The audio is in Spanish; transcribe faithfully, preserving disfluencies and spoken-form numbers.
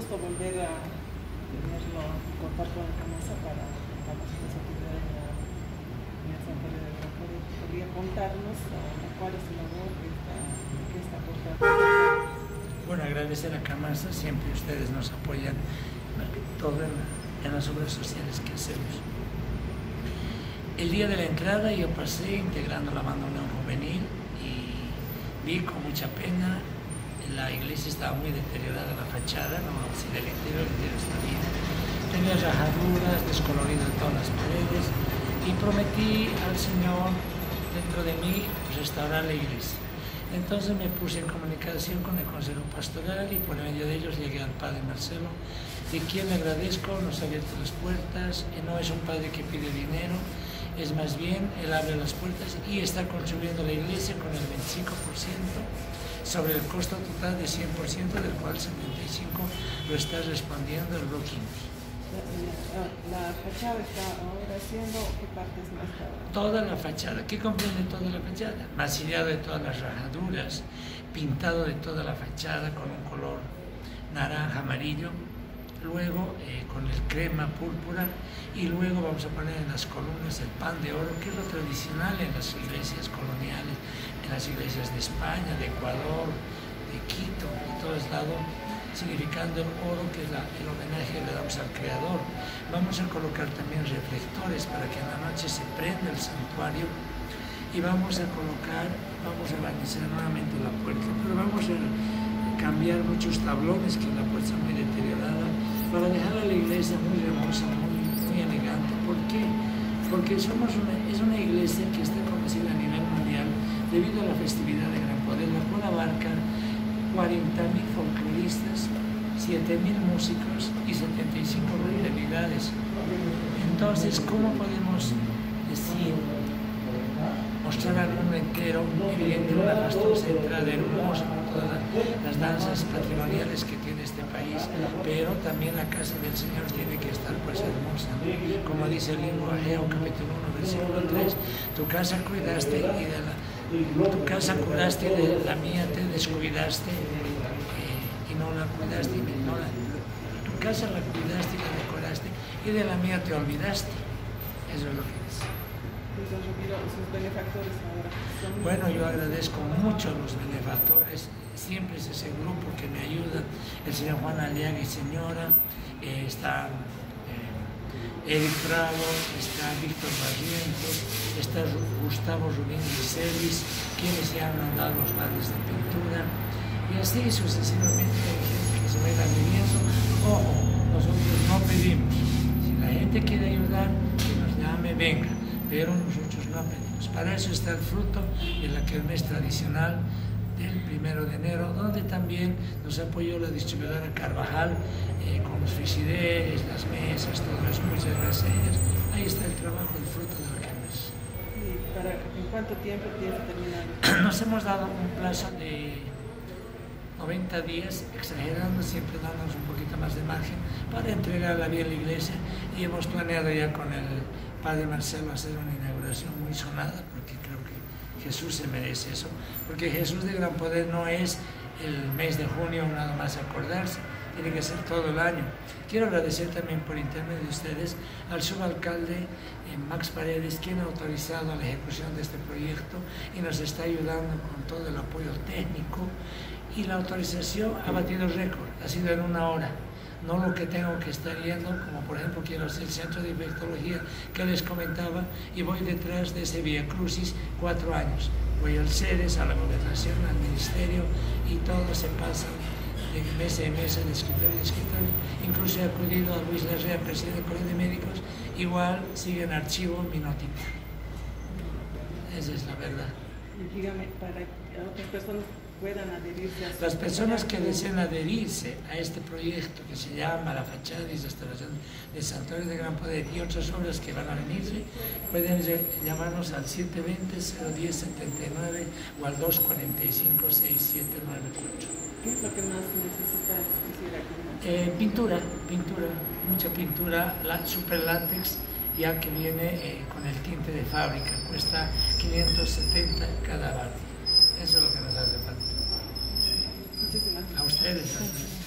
gusto volver a tenerlo, contar con la camisa para la actividad en la Universidad de Gran Poder. ¿Podría contarnos uh, cuál es su labor que está, que está aportando? Bueno, agradecer a Camasa, siempre ustedes nos apoyan, todo en, en las obras sociales que hacemos. El día de la entrada yo pasé integrando la banda Unión Juvenil y vi con mucha pena, la iglesia estaba muy deteriorada, la fachada, no si del interior, el interior está bien, tenía rajaduras, descolorido en todas las paredes y prometí al Señor dentro de mí restaurar la iglesia. Entonces me puse en comunicación con el Consejo Pastoral y por medio de ellos llegué al Padre Marcelo, de quien le agradezco, nos ha abierto las puertas, y no es un padre que pide dinero, es más bien, él abre las puertas y está construyendo la iglesia con el veinticinco por ciento sobre el costo total de cien por ciento, del cual setenta y cinco por ciento lo está respondiendo el Brookings. La, la fachada está ahora haciendo, ¿qué partes más está? Toda la fachada. ¿Qué comprende toda la fachada? Masillado de todas las rajaduras, pintado de toda la fachada con un color naranja, amarillo, luego eh, con el crema púrpura, y luego vamos a poner en las columnas el pan de oro, que es lo tradicional en las iglesias coloniales, en las iglesias de España, de Ecuador, de Quito, de todos lados, significando el oro, que es la, el homenaje que le damos al Creador. Vamos a colocar también reflectores para que en la noche se prenda el santuario, y vamos a colocar, vamos a barnizar nuevamente la puerta, pero vamos a cambiar muchos tablones, que la puerta está muy deteriorada, para dejar a la iglesia muy hermosa, muy, muy elegante. ¿Por qué? Porque somos una, es una iglesia que está conocida a nivel mundial debido a la festividad de Gran Poder, la cual abarca cuarenta mil folcloristas, siete mil músicos y setenta y cinco realidades. Entonces, ¿cómo podemos decir, mostrar al mundo entero, evidentemente una fastuosa entrada hermosa con todas las danzas patrimoniales que tiene este país, pero también la casa del Señor tiene que estar pues hermosa? Como dice el libro Ageo, capítulo uno, versículo tres, tu casa cuidaste y de la Tu casa curaste, de la mía te descuidaste eh, y no la cuidaste. Y no la, tu casa la cuidaste y la decoraste, y de la mía te olvidaste. Eso es lo que dice. ¿Sus benefactores ahora? Bueno, yo agradezco mucho a los benefactores, siempre es ese grupo que me ayuda, el señor Juan Aliaga y señora, eh, está eh, Eric Bravo, está Víctor Barrientos, está Gustavo Rubín Licelis, quienes se han mandado los vales de pintura, y así sucesivamente hay gente que se va adhiriendo. Ojo, nosotros no pedimos, si la gente quiere ayudar, que nos llame, venga, pero nosotros no pedimos. Para eso está el fruto de la kermés tradicional del primero de enero, donde también nos apoyó la distribuidora Carvajal eh, con los frigideres, las mesas, todo eso. Muchas gracias a ellas. Ahí está el trabajo, el fruto de la kermés. ¿Y para, en cuánto tiempo piensa terminar? Nos hemos dado un plazo de noventa días, exagerando, siempre dándonos un poquito más de margen para entregarla bien a la iglesia, y hemos planeado ya con el Padre Marcelo hacer una inauguración muy sonada, porque creo que Jesús se merece eso, porque Jesús de Gran Poder no es el mes de junio nada más acordarse, tiene que ser todo el año. Quiero agradecer también por intermedio de ustedes al subalcalde eh, Max Paredes, quien ha autorizado la ejecución de este proyecto y nos está ayudando con todo el apoyo técnico, y la autorización ha batido récord, ha sido en una hora. No lo que tengo que estar yendo, como por ejemplo quiero hacer el centro de infectología que les comentaba, y voy detrás de ese Vía Crucis cuatro años. Voy al CEDES, a la gobernación, al ministerio, y todo se pasa de mesa en mesa, de escritorio en escritorio. Incluso he acudido a Luis Larrea, presidente del Colegio de Médicos, igual sigue en archivo mi notita. Esa es la verdad. Y dígame, para que otras personas puedan adherirse a su... Las personas que deseen adherirse a este proyecto que se llama La Fachada y Restauración de Santuario de Gran Poder y otras obras que van a venirse, pueden llamarnos al siete dos cero, cero uno cero, setenta y nueve o al dos cuatro cinco, seis siete nueve cuatro. ¿Qué es lo que más necesitas? Quisiera que... eh, pintura, pintura, mucha pintura, la super látex, ya que viene eh, con el tinte de fábrica, cuesta quinientos setenta cada bate. Eso es lo que nos hace falta. Muchísimas gracias. A ustedes.